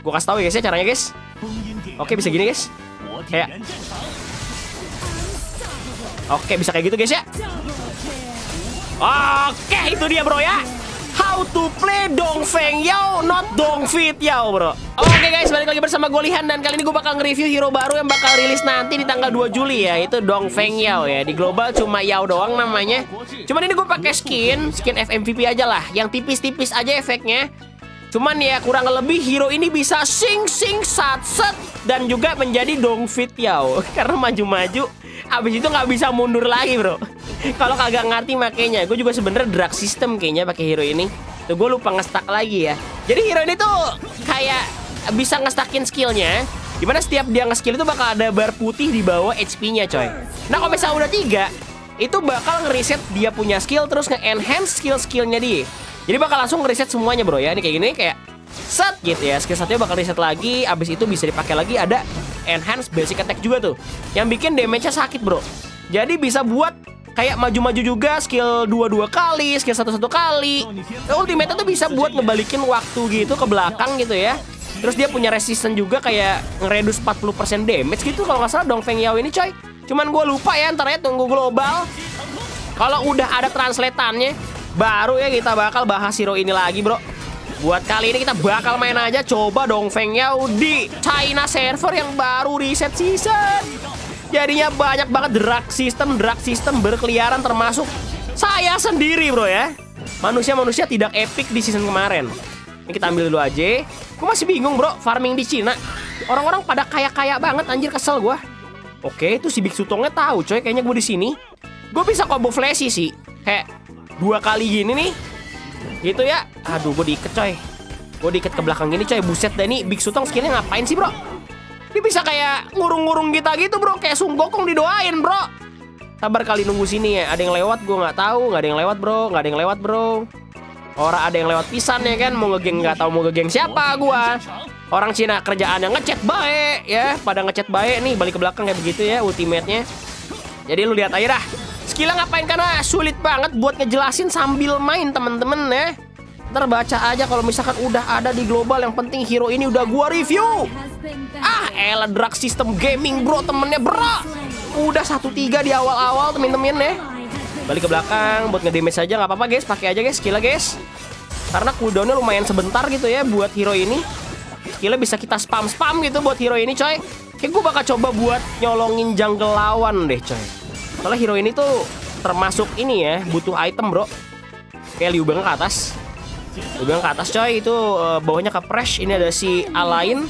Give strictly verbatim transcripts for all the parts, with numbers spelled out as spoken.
Gue kasih tahu ya guys ya caranya guys. Oke, bisa gini guys. Kayak Oke, bisa kayak gitu guys ya. Oke, itu dia bro ya. How to play Dongfeng Yao, not Dongfit Yao bro. Oke guys, balik lagi bersama gue Lihan. Dan kali ini gue bakal nge-review hero baru yang bakal rilis nanti di tanggal dua Juli ya. Itu Dongfeng Yao ya. Di global cuma Yao doang namanya. Cuman ini gue pakai skin Skin F M V P aja lah. Yang tipis-tipis aja efeknya. Cuman ya kurang lebih hero ini bisa sing sing sat set dan juga menjadi Dongfit Yao. Karena maju-maju abis itu nggak bisa mundur lagi bro. Kalau kagak ngerti makanya. Gue juga sebenernya drag system kayaknya pakai hero ini. Tuh gue lupa ngestak lagi ya. Jadi hero ini tuh kayak bisa ngestakin skillnya. Dimana setiap dia nge-skill itu bakal ada bar putih di bawah H P-nya coy. Nah kalau misalnya udah tiga, itu bakal ngereset dia punya skill terus nge-enhance skill-skillnya dia. Jadi bakal langsung ngereset semuanya bro ya. Ini kayak gini kayak set gitu ya. Skill satunya bakal reset lagi. Abis itu bisa dipakai lagi ada enhance basic attack juga tuh. Yang bikin damage-nya sakit bro. Jadi bisa buat kayak maju-maju juga skill dua-dua kali, skill satu-satu kali. Ultimate tuh bisa buat ngebalikin waktu gitu ke belakang gitu ya. Terus dia punya resistance juga kayak ngeredus empat puluh persen damage gitu kalau nggak salah Dongfeng Yao ini coy. Cuman gue lupa ya, ntar ya tunggu global. Kalau udah ada translatannya, baru ya kita bakal bahas hero ini lagi bro. Buat kali ini kita bakal main aja coba Dongfeng Yao di China server yang baru reset season. Jadinya banyak banget drag system, drag system berkeliaran termasuk saya sendiri bro ya. Manusia-manusia tidak epic di season kemarin. Ini kita ambil dulu aja. Gue masih bingung bro, farming di Cina. Orang-orang pada kaya-kaya banget, anjir kesel gue. Oke, itu si Big Sutongnya tahu coy, kayaknya gue di sini. Gue bisa combo flashy sih. Kayak dua kali gini nih. Gitu ya. Aduh, gue diikat coy. Gue diikat ke belakang gini coy. Buset dah, ini Big Sutong skillnya ngapain sih bro? Dia bisa kayak ngurung-ngurung kita gitu bro. Kayak Sun Gokong didoain bro. Sabar kali nunggu sini ya. Ada yang lewat gue nggak tahu. Nggak ada yang lewat bro. Nggak ada yang lewat bro. Orang ada yang lewat pisan ya kan. Mau ngegeng nggak tahu mau ngegeng siapa gue. Orang Cina kerjaannya ngechat baik ya. Pada ngechat baik nih. Balik ke belakang kayak begitu ya ultimate-nya. Jadi lu lihat aja dah. Skillnya ngapain karena sulit banget buat ngejelasin sambil main temen-temen ya. Ntar baca aja kalau misalkan udah ada di global. Yang penting hero ini udah gua review. Ah elah drag system gaming bro temennya bro. Udah satu tiga di awal-awal temen-temen ya. Balik ke belakang buat ngedamage aja nggak apa-apa guys. Pakai aja guys skillnya guys. Karena cooldownnya lumayan sebentar gitu ya buat hero ini. Skillnya bisa kita spam-spam gitu buat hero ini coy. Kayak gue bakal coba buat nyolongin jungle lawan deh coy. Soalnya hero ini tuh termasuk ini ya butuh item bro. Kayak Liu Bang ke atas. Liu Bang ke atas coy. Itu uh, bawahnya ke Fresh. Ini ada si Alain.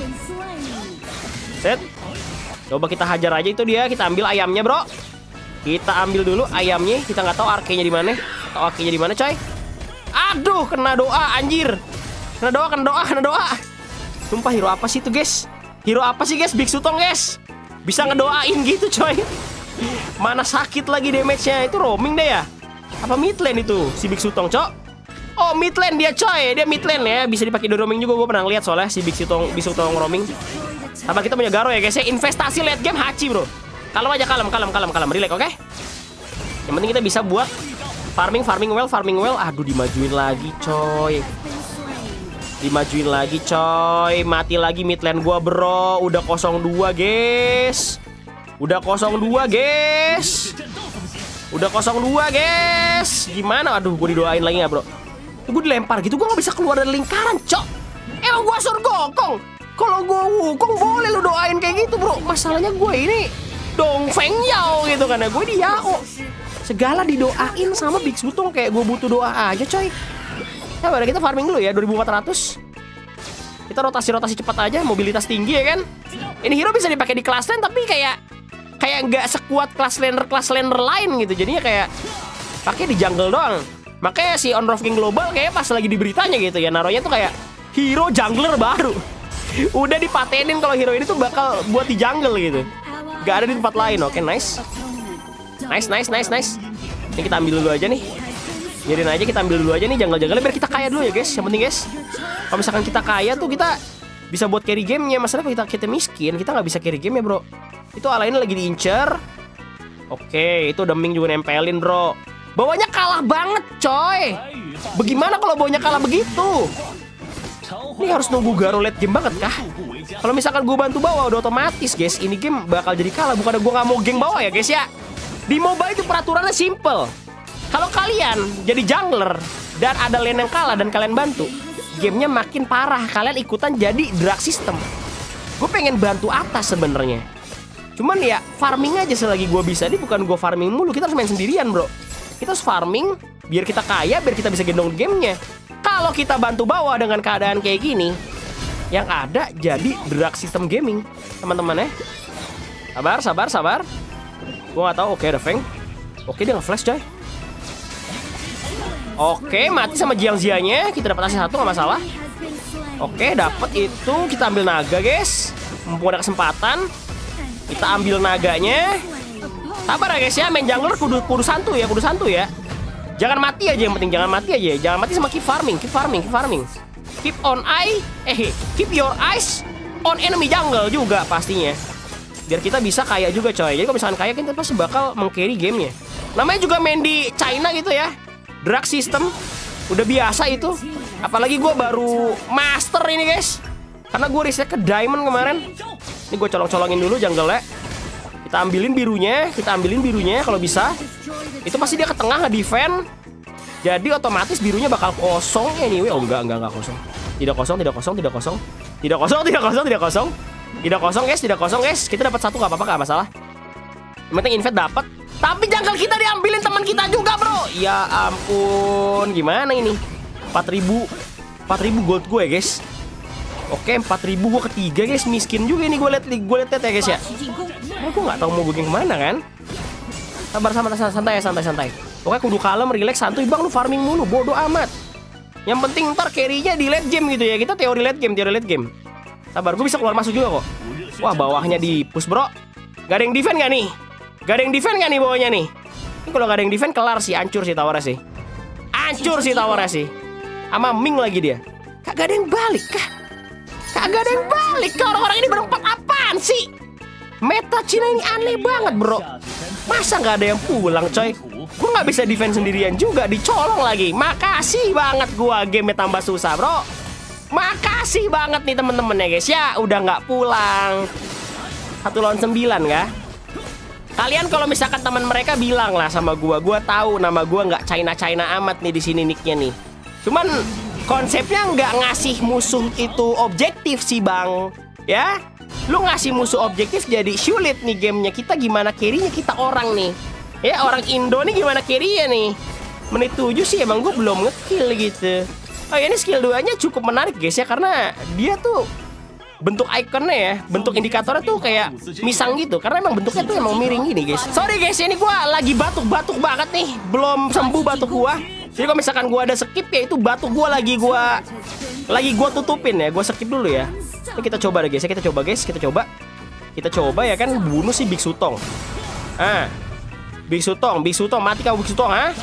Set. Coba kita hajar aja itu dia. Kita ambil ayamnya bro. Kita ambil dulu ayamnya. Kita nggak tahu arkenya di mana. Tahu arkenya di mana coy. Aduh kena doa anjir. Kena doa kena doa kena doa. Sumpah hero apa sih itu guys? Hero apa sih guys? Big Sutong guys. Bisa ngedoain gitu coy. Mana sakit lagi damage-nya. Itu roaming deh ya. Apa mid lane itu si Big Sutong cok? Oh mid lane dia coy. Dia mid lane ya. Bisa dipakai di roaming juga. Gue pernah lihat soalnya si Big Sutong Big Sutong roaming. Sama kita punya Garo ya guys ya. Investasi late game Hachi bro. Kalem aja kalem kalem kalem kalem. Relax oke okay? Yang penting kita bisa buat farming farming well farming well. Aduh dimajuin lagi coy. Dimajuin lagi coy. Mati lagi mid lane gua bro. Udah kosong dua guys. Udah kosong dua guys. Udah kosong dua guys. Gimana? Aduh gue didoain lagi gak bro? Gue dilempar gitu. Gue gak bisa keluar dari lingkaran cok. Emang gue Sun Gokong. Kalau gue Wukong boleh lu doain kayak gitu bro. Masalahnya gue ini Dongfeng Yao gitu kan ya. Gue di Yao. Segala didoain sama Big Sutong. Kayak gue butuh doa aja coy. Ya udah kita farming dulu ya dua ribu empat ratus. Kita rotasi-rotasi cepat aja. Mobilitas tinggi ya kan. Ini hero bisa dipakai di class lane. Tapi kayak Kayak nggak sekuat class laner class laner lain gitu. Jadinya kayak pakai di jungle doang. Makanya si On Rock King Global kayak pas lagi di beritanya gitu ya. Naruhnya tuh kayak hero jungler baru. Udah dipatenin kalau hero ini tuh bakal buat di jungle gitu. Gak ada di tempat lain. Oke nice. Nice nice nice nice. Ini kita ambil dulu aja nih. Biarin aja kita ambil dulu aja nih jungle-jungle biar kita kaya dulu ya guys. Yang penting guys. Kalau misalkan kita kaya tuh kita bisa buat carry gamenya. Masalahnya kalau kita, kita miskin kita nggak bisa carry game ya bro. Itu Alain lagi diincer. Oke itu Deming juga nempelin bro. Bawahnya kalah banget coy. Bagaimana kalau bawahnya kalah begitu? Ini harus nunggu Garo late game banget kah? Kalau misalkan gue bantu bawah udah otomatis guys, ini game bakal jadi kalah. Bukannya gue nggak mau geng bawah ya guys ya. Di mobile itu peraturannya simple. Kalau kalian jadi jungler dan ada lane yang kalah dan kalian bantu, gamenya makin parah. Kalian ikutan jadi drag system. Gue pengen bantu atas sebenarnya. Cuman ya farming aja selagi gue bisa. Ini bukan gue farming mulu, kita harus main sendirian bro. Kita harus farming biar kita kaya, biar kita bisa gendong gamenya. Kalau kita bantu bawah dengan keadaan kayak gini, yang ada jadi drag system gaming, teman-teman ya. Sabar, sabar, sabar. Gue gak tahu. Oke, ada Feng. Oke, dia nge-flash coy. Oke, mati sama Jiang Zianya. Kita dapat asis satu, gak masalah. Oke, dapat itu. Kita ambil naga guys. Mumpung ada kesempatan, kita ambil naganya. Sabar ya guys ya, main jungler kudu, kudu santuy ya, kudu santuy ya. Jangan mati aja, yang penting jangan mati aja. Jangan mati sama keep farming, keep farming, keep farming. Keep on eye, eh keep your eyes on enemy jungle juga pastinya. Biar kita bisa kaya juga coy. Jadi kalau misalkan kaya kita pasti bakal meng-carry gamenya. Namanya juga main di China gitu ya. Drag system, udah biasa itu. Apalagi gue baru master ini guys. Karena gue reset ke diamond kemarin. Ini gue colong-colongin dulu jungle-nya. Kita ambilin birunya, kita ambilin birunya kalau bisa. Itu pasti dia ke tengah nge-defend. Jadi otomatis birunya bakal kosong anyway. Oh enggak, enggak, enggak kosong. Tidak kosong, tidak kosong, tidak kosong. Tidak kosong, tidak kosong, tidak kosong. Tidak kosong guys, tidak kosong guys. Kita dapat satu nggak apa-apa, nggak masalah. Yang penting invade dapat. Tapi jungle kita diambilin teman kita juga bro. Ya ampun, gimana ini? empat ribu empat ribu gold gue ya guys. Oke, empat ribu gue ketiga guys. Miskin juga ini gue liat, gue liat ya guys ya. Nah, gue nggak tahu mau gue kemana kan. Sabar, sabar, santai ya, santai, santai. Pokoknya kudu kalem, relax, santuy. Bang lu farming mulu, bodoh amat. Yang penting ntar carry-nya di late game gitu ya. Kita teori late game, teori late game. Sabar, gue bisa keluar masuk juga kok. Wah, bawahnya di push bro. Gak ada yang defend gak nih? Gak ada yang defend gak nih bawahnya nih? Ini kalau gak ada yang defend kelar sih, hancur sih towernya sih. Hancur sih towernya sih. Sama Ming lagi dia. Kagak ada yang balik kah? Kagak ada yang balik kah? Orang-orang ini berempat apaan sih? Meta Cina ini aneh banget bro. Masa gak ada yang pulang coy? Gue gak bisa defend sendirian juga, dicolong lagi. Makasih banget gua, game tambah susah bro. Makasih banget nih temen-temen ya guys ya. Udah gak pulang. Satu lawan sembilan kah? Kalian kalau misalkan teman mereka bilang lah sama gua, gua tahu nama gua nggak China-China amat nih di sini nicknya nih. Cuman konsepnya nggak ngasih musuh itu objektif sih bang, ya. Lu ngasih musuh objektif jadi sulit nih gamenya. Kita gimana carry-nya kita orang nih. Ya orang Indo nih gimana carry-nya nih. Menit tujuh sih emang gue belum ngekill gitu. Oh ya, ini skill dua-nya cukup menarik guys ya. Karena dia tuh bentuk ikonnya ya, bentuk indikatornya tuh kayak misang gitu. Karena emang bentuknya tuh emang miring gini guys. Sorry guys, ini gue lagi batuk-batuk banget nih. Belum sembuh batuk gue. Jadi kalau misalkan gue ada skip ya itu batuk gue lagi gue Lagi gue tutupin ya. Gue skip dulu ya. Ini kita coba deh guys ya. Kita coba guys, kita coba Kita coba ya kan. Bunuh si Big Sutong. Ah, Big Sutong, Big Sutong, mati kau Big Sutong ha.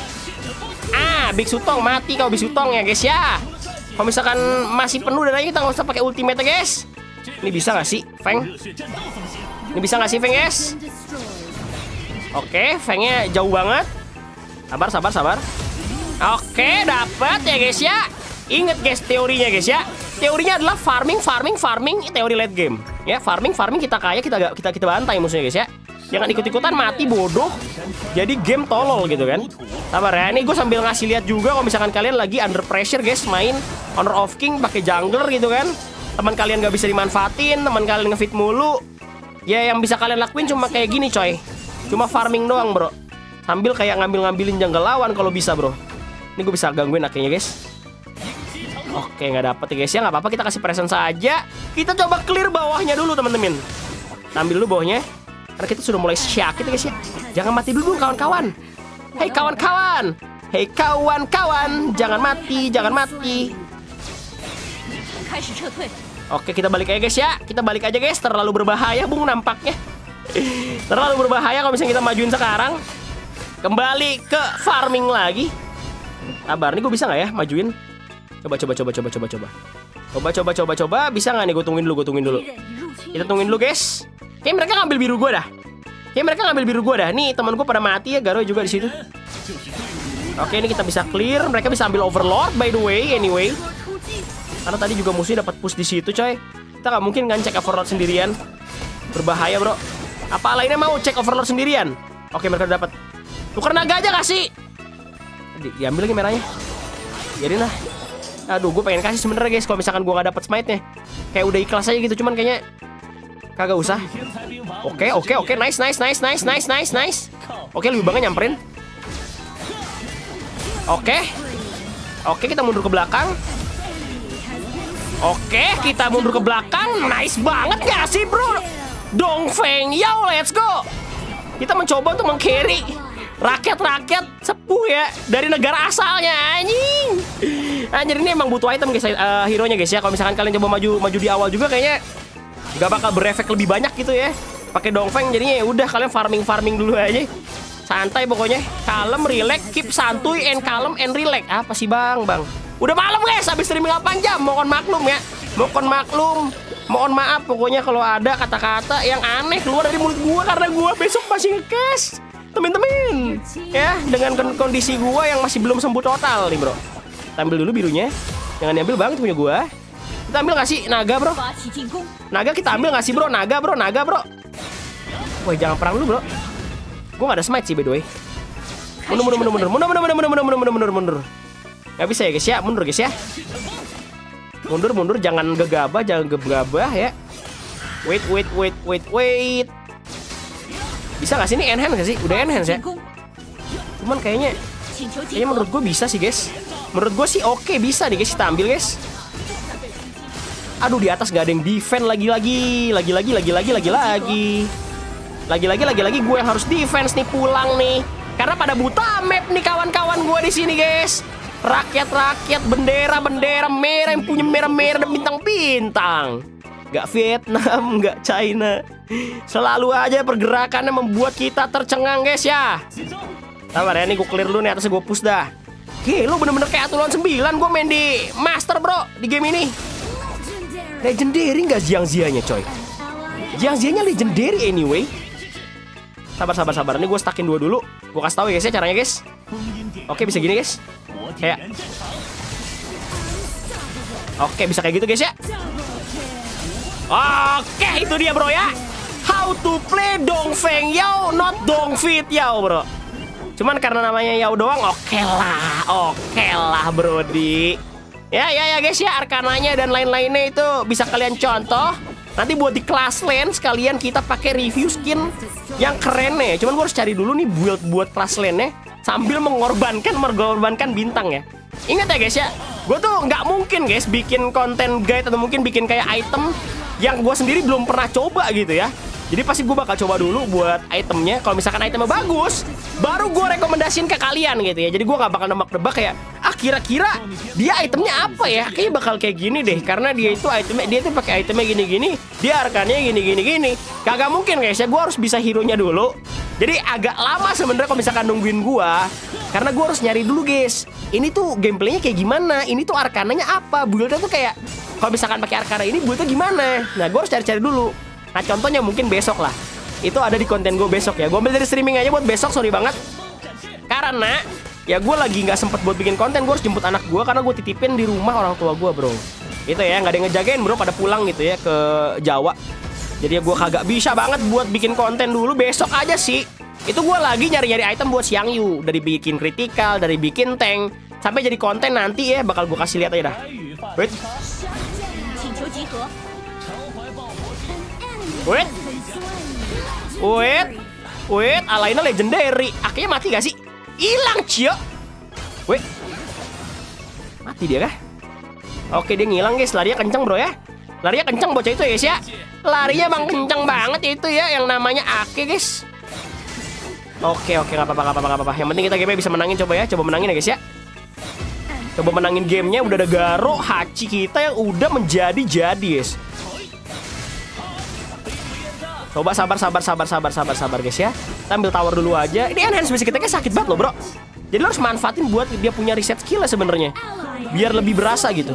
Ah, Big Sutong, mati kau Big Sutong ya guys ya. Kalau misalkan masih penuh darahnya kita nggak usah pakai ultimate guys. Ini bisa nggak sih Feng? Ini bisa nggak sih Feng guys? Oke, Fengnya jauh banget. Sabar, sabar, sabar. Oke, dapat ya guys ya. Ingat guys teorinya guys ya. Teorinya adalah farming, farming, farming. Teori late game ya. Farming, farming kita kaya, kita kita kita bantai musuhnya guys ya. Jangan ikut-ikutan mati bodoh. Jadi game tolol gitu kan. Sabar ya. Ini gue sambil ngasih lihat juga kalau misalkan kalian lagi under pressure guys, main Honor of King pakai jungler gitu kan. Teman kalian gak bisa dimanfaatin, teman kalian ngefit mulu. Ya yang bisa kalian lakuin cuma kayak gini coy. Cuma farming doang bro. Sambil kayak ngambil-ngambilin jungle lawan kalau bisa bro. Ini gue bisa gangguin akhirnya guys. Oke, nggak dapet ya guys ya. Nggak apa-apa, kita kasih presence saja. Kita coba clear bawahnya dulu teman-teman. Ambil dulu bawahnya. Karena kita sudah mulai syakit ya guys ya. Jangan mati dulu kawan-kawan. Hei kawan-kawan. Hei kawan-kawan. Jangan mati, jangan mati. Oke, kita balik aja guys ya. Kita balik aja guys. Terlalu berbahaya bung nampaknya. Terlalu berbahaya kalau misalnya kita majuin sekarang. Kembali ke farming lagi. Sabar, nih gue bisa nggak ya majuin? Coba, coba, coba, coba, coba, coba. Coba, coba, coba, coba. Bisa nggak nih? Gue tungguin dulu, gue tungguin dulu. Kita tungguin dulu guys. Kayak mereka ngambil biru gue dah. Kayak mereka ngambil biru gue dah. Nih teman gue pada mati ya, Garo juga di situ. Oke, ini kita bisa clear. Mereka bisa ambil overlord by the way, anyway. Karena tadi juga musuhnya dapat push di situ, coy. Kita nggak mungkin kan cek overlord sendirian. Berbahaya, bro. Apa lainnya mau cek overlord sendirian? Oke, mereka udah dapat. Tuker naga aja kasih. Di diambil lagi merahnya. Biarin lah. Aduh, gue pengen kasih sebenernya guys. Kalau misalkan gue nggak dapet smite-nya, kayak udah ikhlas aja gitu. Cuman kayaknya kagak usah. Oke, oke, oke. Nice, nice, nice, nice, nice, nice, nice. Oke, lebih banget nyamperin. Oke. Oke, kita mundur ke belakang. Oke, kita mundur ke belakang. Nice banget gak sih, bro? Dongfeng Yao, let's go. Kita mencoba untuk meng-carry rakyat-rakyat sepuh ya dari negara asalnya, anjing. Anjir, ini emang butuh item guys, uh, hero nya guys ya. Kalau misalkan kalian coba maju maju di awal juga kayaknya gak bakal berefek lebih banyak gitu ya. Pakai Dongfeng jadinya ya udah kalian farming-farming dulu aja. Santai pokoknya. Kalem, relax, keep santuy and kalem and relax. Apa sih, Bang? Bang. Udah malam guys, habis streaming delapan jam. Mohon maklum ya. Mohon maklum. Mohon maaf pokoknya kalau ada kata-kata yang aneh keluar dari mulut gua karena gua besok masih nge-cash. Temen-temen, ya, dengan kondisi gua yang masih belum sembuh total nih, bro. Kita ambil dulu birunya. Jangan diambil, Bang, itu punya gua. Kita ambil nggak sih naga, bro? Naga kita ambil nggak sih, bro? Naga, bro, naga, bro. Woi, jangan perang dulu, bro. Gua nggak ada smite sih, by the way. Mundur, mundur, mundur, mundur, mundur, mundur, mundur, mundur, mundur, mundur, mundur, mundur. Nggak bisa ya, guys ya. Mundur, guys ya. Mundur, mundur, jangan gegabah, jangan gegabah ya. Wait, wait, wait, wait, wait. Bisa gak sih ini enhance gak sih? Udah enhance ya. Cuman kayaknya Kayaknya menurut gue bisa sih guys. Menurut gue sih oke bisa nih guys. Kita ambil guys. Aduh, di atas gak ada yang defend lagi-lagi. Lagi-lagi, lagi-lagi, lagi-lagi. Lagi-lagi, lagi-lagi gue yang harus defense nih, pulang nih. Karena pada buta map nih kawan-kawan gue di sini guys. Rakyat-rakyat, bendera-bendera merah yang punya merah-merah dan bintang-bintang. Gak Vietnam, gak China. Selalu aja pergerakannya membuat kita tercengang guys ya. Sabar ya, nih gue clear dulu nih atasnya, gue push dah. Oke, lu bener-bener kayak aturan sembilan. Gue main di master bro, di game ini. Legendary gak Jiang-Zianya coy? Jiang-Zianya legendary anyway. Sabar, sabar, sabar. Ini gue stackin dua dulu. Gue kasih tau ya guys ya caranya guys. Oke, bisa gini guys. Kayak Oke, bisa kayak gitu guys ya. Oke, itu dia bro ya. How to play Dongfeng Yao, not Dongfit Yao bro. Cuman karena namanya Yao doang, oke lah, oke lah brodi. Ya, ya, ya guys ya, arkananya dan lain-lainnya itu bisa kalian contoh. Nanti buat di kelas lane sekalian kita pakai review skin yang keren nih. Cuman gue harus cari dulu nih build buat kelas lane-nya sambil mengorbankan mengorbankan bintang ya. Ingat ya guys ya, gue tuh nggak mungkin guys bikin konten guide atau mungkin bikin kayak item yang gue sendiri belum pernah coba gitu ya. Jadi pasti gue bakal coba dulu buat itemnya. Kalau misalkan itemnya bagus, baru gue rekomendasiin ke kalian gitu ya. Jadi gue gak bakal nebak-nebak kayak, ah kira-kira dia itemnya apa ya? Kayaknya bakal kayak gini deh. Karena dia itu itemnya, dia tuh pakai itemnya gini-gini, dia arkannya gini-gini-gini. Kagak mungkin guys ya, gue harus bisa hero-nya dulu. Jadi agak lama sebenarnya kalau misalkan nungguin gue, karena gue harus nyari dulu guys. Ini tuh gameplaynya kayak gimana? Ini tuh arkananya apa? Build-nya tuh kayak, kalau misalkan pakai arkana ini build-nya gimana? Nah gue harus cari-cari dulu. Nah contohnya mungkin besok lah. Itu ada di konten gue besok ya. Gue ambil dari streaming aja buat besok, sorry banget. Karena ya gue lagi gak sempet buat bikin konten. Gue harus jemput anak gue karena gue titipin di rumah orang tua gue bro. Itu ya, gak ada yang ngejagain bro, pada pulang gitu ya ke Jawa. Jadi ya gue kagak bisa banget buat bikin konten dulu. Besok aja sih. Itu gue lagi nyari-nyari item buat Xiang Yu. Dari bikin critical, dari bikin tank, sampai jadi konten nanti ya bakal gue kasih lihat aja dah. Wait. Wait, wait, wait, Alaina legendary. Akhirnya mati gak sih? Hilang cio. Wait, mati dia kah? Oke, dia ngilang guys. Larinya kenceng bro ya. Larinya kenceng bocah itu ya guys ya. Larinya bang kenceng banget itu ya. Yang namanya Ake guys. Oke, oke, gak apa-apa, gak apa-apa, gak apa-apa. Yang penting kita game bisa menangin, coba ya. Coba menangin ya guys ya. Coba menangin gamenya. Udah ada Garo, Hachi kita yang udah menjadi-jadi guys. Coba sabar, sabar, sabar, sabar, sabar, sabar guys ya. Kita ambil tower dulu aja. Ini enhance basic attack-nya sakit banget loh bro. Jadi lo harus manfaatin buat dia punya reset skill ya sebenarnya. Biar lebih berasa gitu.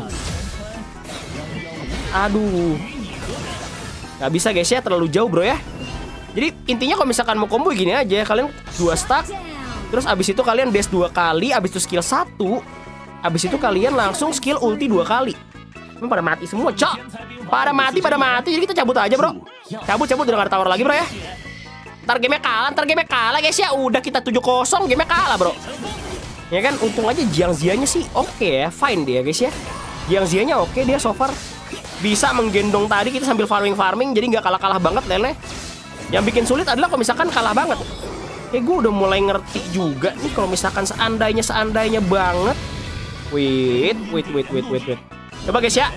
Aduh. Gak bisa guys ya, terlalu jauh bro ya. Jadi intinya kalau misalkan mau combo gini aja. Kalian dua stack. Terus abis itu kalian dash dua kali. Abis itu skill satu. Abis itu kalian langsung skill ulti dua kali. Emang pada mati semua, cok. Pada mati, pada mati. Jadi kita cabut aja, bro. Cabut, cabut. Udah gak ada tower lagi, bro ya. Ntar game-nya kalah, ntar game-nya kalah, guys ya. Udah kita tujuh kosong, game-nya kalah, bro. Ya kan, untung aja Jiang Ziya-nya sih oke okay ya. Fine dia, guys ya. Jiang Ziya-nya oke okay, dia so far. Bisa menggendong tadi kita sambil farming-farming. Jadi nggak kalah-kalah banget, Lele. Yang bikin sulit adalah kalau misalkan kalah banget. Eh, gue udah mulai ngerti juga nih kalau misalkan seandainya, seandainya banget. Wait, wait, wait, wait, wait, wait. Coba guys ya.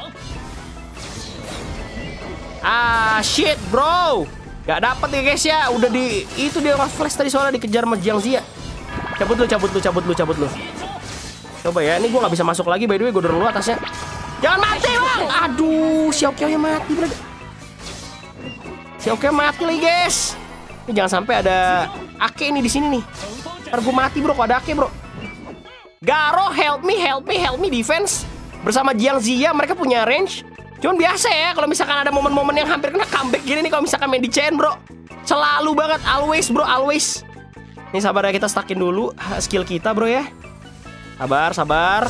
Ah shit bro, gak dapet ya guys ya. Udah di itu dia flash tadi soalnya dikejar sama Jiang Ziya. Cabut lu, cabut lu, cabut lu, cabut lu. Coba ya, ini gue nggak bisa masuk lagi by the way. Gue dorong lu atasnya. Jangan mati bang. Aduh, Xiao Qiao-nya mati bro. Xiao Qiao mati lagi guys. Ini jangan sampai ada Ake ini di sini nih. Ntar gue mati bro, kok ada Ake bro. Garo, help me, help me, help me defense. Bersama Jiang Ziya mereka punya range. Cuman biasa ya kalau misalkan ada momen-momen yang hampir kena comeback gini nih kalau misalkan main di chain bro. Selalu banget, always bro, always. Nih sabar ya, kita stackin dulu skill kita bro ya. Sabar, sabar.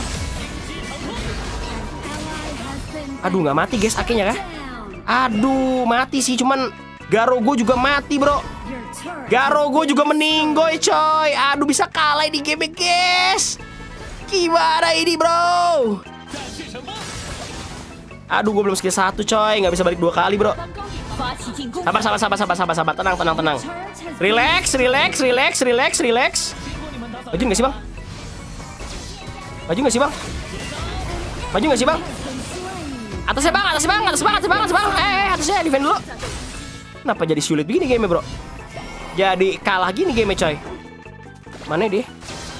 Aduh nggak mati guys akhirnya kah? Aduh mati sih, cuman Garo gue juga mati bro. Garo gue juga meninggoy coy. Aduh bisa kalah di game guys. Gimana ini bro? Aduh, gue belum skill satu coy, nggak bisa balik dua kali bro. Sabar, sabar, sabar, sabar, sabar, sabar, tenang, tenang, tenang. Relax, relax, relax, relax, relax. Maju nggak sih bang? Maju nggak sih bang? Maju nggak sih bang? Atasnya bang, atasnya bang, atasnya bang, atasnya bang, atasnya bang. Eh, atasnya defend dulu. Kenapa jadi sulit begini game bro? Jadi kalah gini game coy. Mana dia?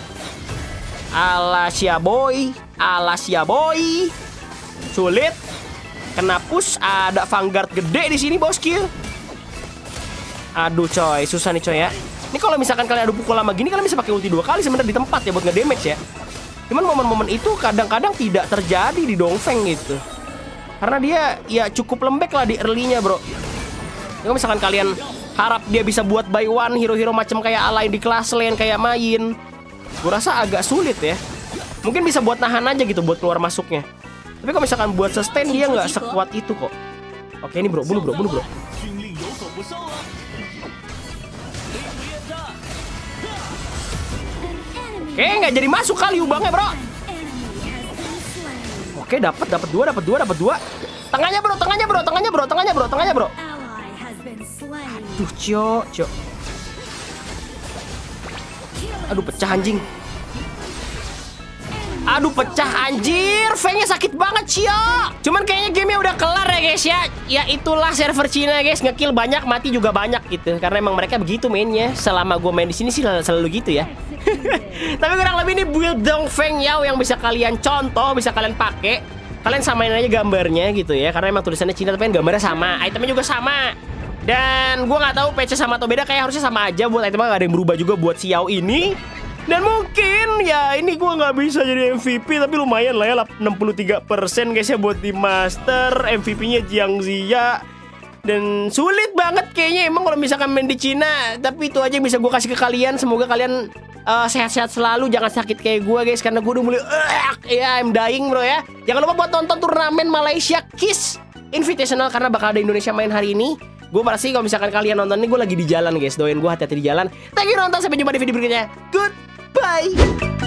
Alasia boy, Alasia boy. Sulit. Kena push, ada Vanguard gede di sini bosku. Aduh coy, susah nih coy ya. Ini kalau misalkan kalian adu pukul lama gini kalian bisa pakai ulti dua kali sebenarnya di tempat ya buat nge-damage ya. Cuman momen-momen itu kadang-kadang tidak terjadi di Dongfeng gitu. Karena dia ya cukup lembek lah di early-nya bro. Kalau misalkan kalian harap dia bisa buat buy one hero-hero macam kayak Alay di kelas lane kayak main, gue rasa agak sulit ya. Mungkin bisa buat nahan aja gitu buat keluar masuknya. Tapi kalau misalkan buat sustain dia nggak sekuat itu kok. Oke ini bro, bunuh bro, bunuh bro. Oke nggak jadi masuk kali ubangnya bro. Oke dapat, dapat dua, dapat dua, dapat dua. Tengahnya bro, tengahnya bro, tengahnya bro, tengahnya bro, tengahnya bro. Aduh cio, cio. Aduh pecah anjing. Aduh pecah anjir, Fengnya sakit banget Cio. Cuman kayaknya gamenya udah kelar ya guys ya. Ya itulah server Cina guys, ngekill banyak, mati juga banyak gitu. Karena emang mereka begitu mainnya. Selama gue main di sini sih selalu gitu ya. Tapi kurang lebih ini build Dongfeng Yao yang bisa kalian contoh, bisa kalian pakai. Kalian samain aja gambarnya gitu ya. Karena emang tulisannya Cina tapi kan gambarnya sama, itemnya juga sama. Dan gue nggak tahu patch sama atau beda, kayak harusnya sama aja buat itemnya, nggak ada yang berubah juga buat si Yao ini. Dan mungkin ya ini gue nggak bisa jadi M V P tapi lumayan lah ya enam puluh tiga persen guys ya buat di master. M V P-nya Jiang Ziya. Dan sulit banget kayaknya emang kalau misalkan main di Cina. Tapi itu aja yang bisa gue kasih ke kalian. Semoga kalian sehat-sehat uh, selalu, jangan sakit kayak gue guys, karena gue udah mulai uh, ya I'm dying bro ya. Jangan lupa buat tonton turnamen Malaysia Kiss Invitational karena bakal ada Indonesia main hari ini. Gue pasti kalau misalkan kalian nonton ini, gue lagi di jalan guys. Doain gue hati-hati di jalan. Thank you nonton, sampai jumpa di video berikutnya. Goodbye.